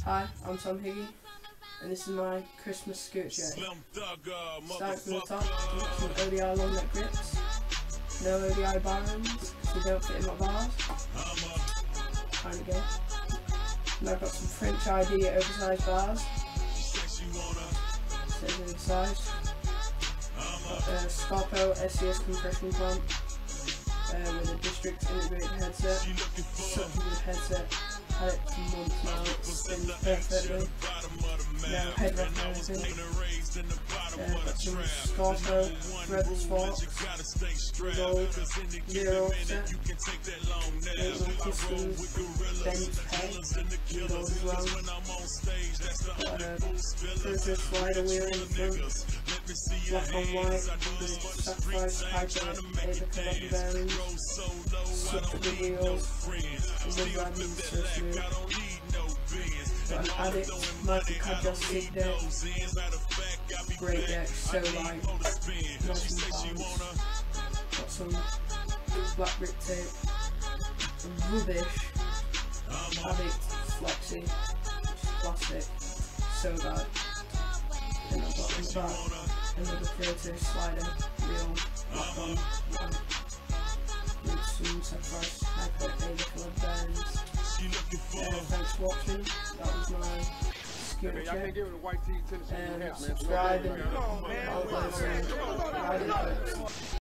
Hi, I'm Higgy, and this is my Christmas skirt jacket. Starting from the top, some ODI long neck grips, no ODI barons, because they don't fit in my bars. Time to go. And I've got some French ID oversized bars. Says oversized. Got a Scarpo SCS compression clamp with a district integrated headset. Such a good headset. Had it for months now, it spins perfectly. Now head wrap and everything. Got some Scarpo threadless forks, gold, 0 offset. Little pistons, bent head, gold as well. Got a purchase slider wheel in the front. Black on white, with sacrifice hyper Avica leather bearings. Such good wheels. Love riding them so smooth. Got an Addict Michael Cadell Sig deck. Great deck, so light. Nice and balanced. Got some black brick tape. Rubbish Addict Flexi. Plastic. So bad. And I've got in the back another creative slider wheel. Black on white. With some sacrifice hyper Avica leather bearings. Thanks for watching. That was my skirt check. Subscribe and I'll upload some riding clips.